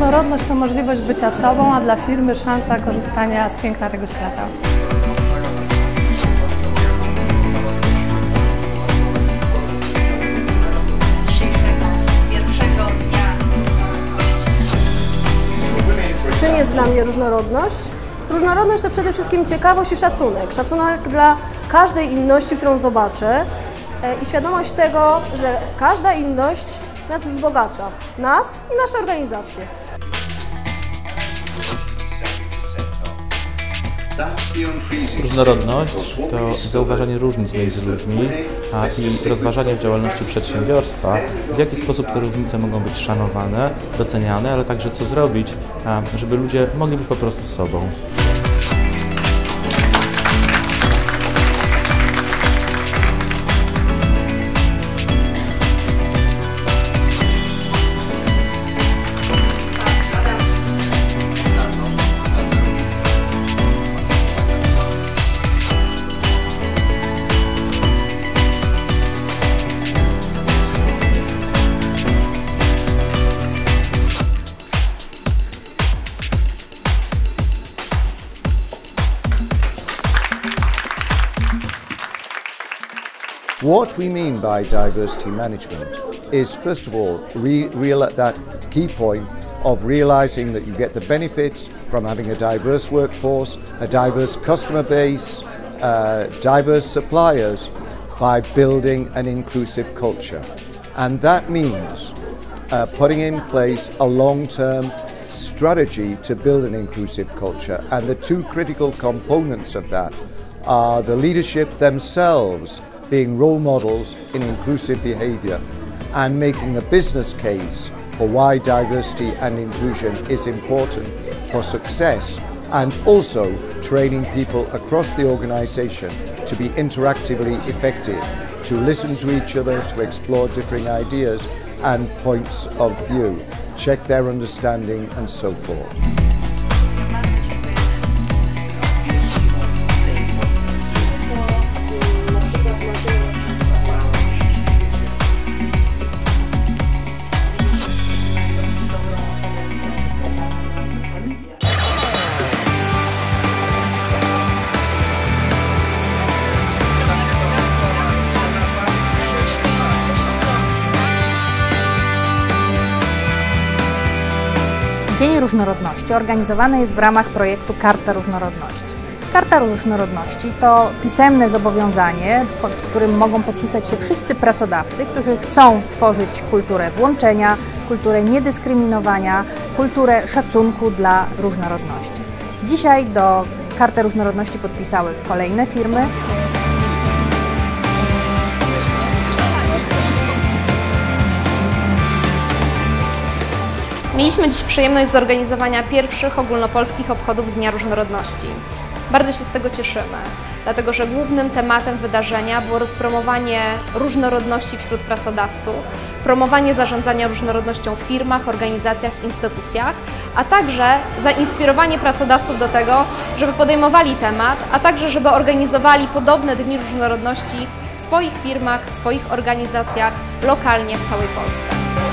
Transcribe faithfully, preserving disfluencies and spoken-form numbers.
różnorodność to możliwość bycia sobą, a dla firmy szansa korzystania z piękna tego świata. Czym jest dla mnie różnorodność? Różnorodność to przede wszystkim ciekawość i szacunek. Szacunek dla każdej inności, którą zobaczę i świadomość tego, że każda inność nas wzbogaca. Nas i nasze organizacje. Różnorodność to zauważanie różnic między ludźmi a i rozważanie w działalności przedsiębiorstwa, w jaki sposób te różnice mogą być szanowane, doceniane, ale także co zrobić, żeby ludzie mogli być po prostu sobą. What we mean by diversity management is, first of all, re real that key point of realizing that you get the benefits from having a diverse workforce, a diverse customer base, uh, diverse suppliers by building an inclusive culture. And that means uh, putting in place a long-term strategy to build an inclusive culture. And the two critical components of that are the leadership themselves being role models in inclusive behaviour and making a business case for why diversity and inclusion is important for success, and also training people across the organisation to be interactively effective, to listen to each other, to explore different ideas and points of view, check their understanding and so forth. Dzień Różnorodności organizowany jest w ramach projektu Karta Różnorodności. Karta Różnorodności to pisemne zobowiązanie, pod którym mogą podpisać się wszyscy pracodawcy, którzy chcą tworzyć kulturę włączenia, kulturę niedyskryminowania, kulturę szacunku dla różnorodności. Dzisiaj do Karty Różnorodności podpisały kolejne firmy. Mieliśmy dziś przyjemność zorganizowania pierwszych ogólnopolskich obchodów Dnia Różnorodności. Bardzo się z tego cieszymy, dlatego że głównym tematem wydarzenia było rozpromowanie różnorodności wśród pracodawców, promowanie zarządzania różnorodnością w firmach, organizacjach, instytucjach, a także zainspirowanie pracodawców do tego, żeby podejmowali temat, a także żeby organizowali podobne Dni Różnorodności w swoich firmach, w swoich organizacjach, lokalnie w całej Polsce.